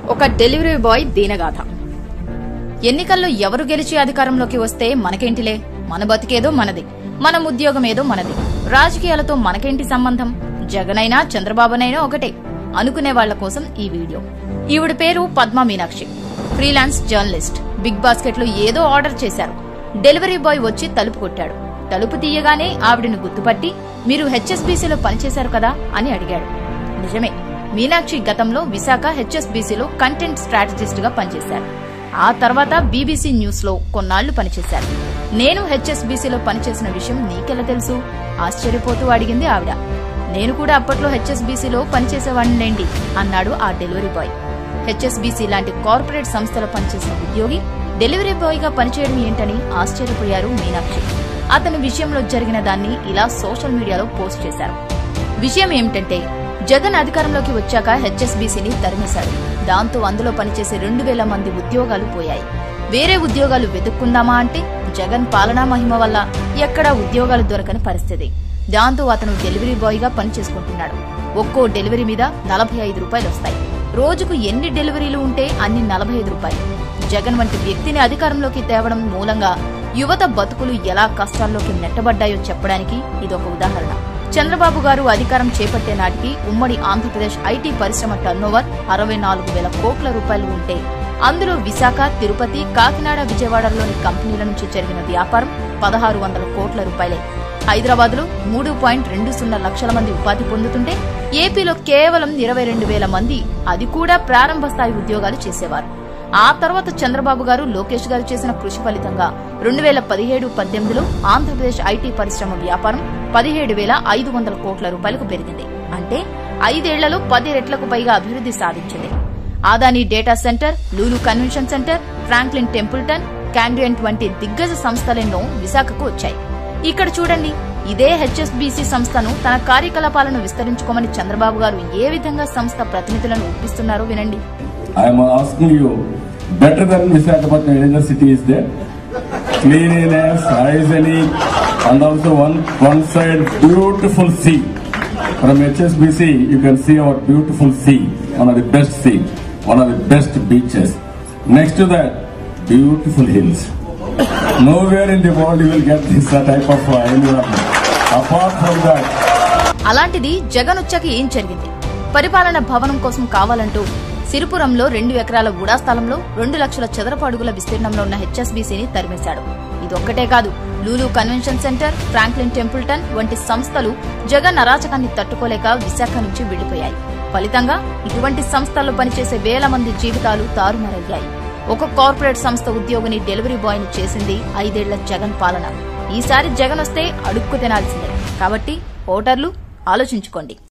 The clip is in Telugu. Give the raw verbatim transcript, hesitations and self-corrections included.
ఒక డెలివరీ బాయ్ దీనగాథ. ఎన్నికల్లో ఎవరు గెలిచి అధికారంలోకి వస్తే మనకేంటిలే, మన బతికేదో మనది, మన ఉద్యోగమేదో మనది, రాజకీయాలతో మనకేంటి సంబంధం, జగనైనా చంద్రబాబునైనా ఒకటే అనుకునే వాళ్ల కోసం ఈ వీడియో. ఈవిడ పేరు Padma Meenakshi, freelance journalist. Big Basket లో ఏదో ఆర్డర్ చేశారు. డెలివరీ బాయ్ వచ్చి తలుపు కొట్టాడు. తలుపు తీయగానే ఆవిడను గుర్తుపట్టి, మీరు హెచ్ఎస్బీసీలో పనిచేశారు కదా అని అడిగాడు. నిజమే, మీనాక్షి గతంలో విశాఖ హెచ్ఎస్బీసీలో కంటెంట్ స్ట్రాటజిస్ట్ గా పనిచేశారు. ఆ తర్వాత బీబీసీ న్యూస్ లో కొన్నాళ్లు పనిచేశారు. నేను హెచ్ఎస్బీసీలో పనిచేసిన విషయం నీకెలా తెలుసు ఆశ్చర్యపోతూ అడిగింది ఆవిడ. నేను కూడా అప్పట్లో హెచ్ఎస్బీసీలో పనిచేసేవాడినండి అన్నాడు ఆ డెలివరీ బాయ్. హెచ్ఎస్బీసీ లాంటి కార్పొరేట్ సంస్థలో పనిచేసిన ఉద్యోగి డెలివరీ బాయ్ గా పనిచేయడం ఏంటని ఆశ్చర్యపోయారు మీనాక్షి. అతని విషయంలో జరిగిన దాన్ని ఇలా సోషల్ మీడియాలో పోస్ట్ చేశారు. విషయం ఏమిటంటే, జగన్ అధికారంలోకి వచ్చాక హెచ్ఎస్బీసీని తరిమేశాడు. దాంతో అందులో పనిచేసే రెండు వేల మంది ఉద్యోగాలు పోయాయి. వేరే ఉద్యోగాలు వెతుక్కుందామా అంటే జగన్ పాలనా మహిమ వల్ల ఎక్కడా ఉద్యోగాలు దొరకని పరిస్థితి. దాంతో అతను డెలివరీ బాయ్ గా పనిచేసుకుంటున్నాడు. ఒక్కో డెలివరీ మీద నలభై ఐదు రూపాయలు వస్తాయి. రోజుకు ఎన్ని డెలివరీలు ఉంటే అన్ని నలభై ఐదు రూపాయలు. జగన్ వంటి వ్యక్తిని అధికారంలోకి తేవడం మూలంగా యువత బతుకులు ఎలా కష్టాల్లోకి నెట్టబడ్డాయో చెప్పడానికి ఇదొక ఉదాహరణ. చంద్రబాబు గారు అధికారం చేపట్టే నాటికి ఉమ్మడి ఆంధ్రప్రదేశ్ ఐటీ పరిశ్రమ టర్నోవర్ అరవై నాలుగు వేల కోట్ల రూపాయలు ఉంటే అందులో విశాఖ, తిరుపతి, కాకినాడ, విజయవాడలోని కంపెనీల నుంచి జరిగిన వ్యాపారం పదహారు వందల కోట్ల రూపాయలే. హైదరాబాద్ లో మూడు పాయింట్ రెండు సున్నా లక్షల మంది ఉపాధి పొందుతుంటే ఏపీలో కేవలం ఇరవై రెండు వేల మంది, అది కూడా ప్రారంభ స్థాయి ఉద్యోగాలు చేసేవారు. ఆ తర్వాత చంద్రబాబు గారు, లోకేష్ గారు చేసిన కృషి ఫలితంగా రెండు వేల పదిహేడు పద్దెనిమిదిలో ఆంధ్రప్రదేశ్ ఐటీ పరిశ్రమ వ్యాపారం పదిహేడు వేల ఐదు వందల కోట్ల రూపాయలకు పెరిగింది. అంటే ఐదేళ్లలో పది రెట్లకు పైగా అభివృద్ధి సాధించింది. Adani data centre, Lulu convention centre, Franklin Templeton, క్యాండియంట్ వంటి దిగ్గజ సంస్థలెన్నో విశాఖకు వచ్చాయి. ఇక్కడ చూడండి, ఇదే హెచ్ఎస్బీసీ సంస్థను తన కార్యకలాపాలను విస్తరించుకోమని చంద్రబాబు గారు ఏ విధంగా సంస్థ ప్రతినిధులను ఒప్పిస్తున్నారో వినండి. I am asking you, better than Visakhapatnam University is there? Cleanliness, hygienic, and also one one side beautiful sea. From H S B C, you can see our beautiful sea, one of the best sea, one of the best beaches. Next to that, beautiful hills. Nowhere in the world you will get this type of environment. Apart from that, అలాంటిది జగన్ వచ్చాక ఏం జరిగింది? పరిపాలన భవనం కోసం కావాలంటూ సిరిపురంలో రెండు ఎకరాల గుడా స్థలంలో రెండు లక్షల చదరపు అడుగుల విస్తీర్ణంలో ఉన్న హెచ్ఎస్బీసీని తరిమేశాడు. ఇదొక్కటే కాదు, Lulu convention centre, Franklin Templeton వంటి సంస్థలు జగన్ అరాచకాన్ని తట్టుకోలేక విశాఖ నుంచి వెళ్లిపోయాయి. ఫలితంగా ఇటువంటి సంస్థల్లో పనిచేసే వేల మంది జీవితాలు తారుమారయ్యాయి. ఒక కార్పొరేట్ సంస్థ ఉద్యోగిని డెలివరీ బాయ్ ని చేసింది ఐదేళ్ల జగన్ పాలన. ఈసారి జగన్ వస్తే అడుక్కు తినాల్సిందే. కాబట్టి ఓటర్లు ఆలోచించుకోండి.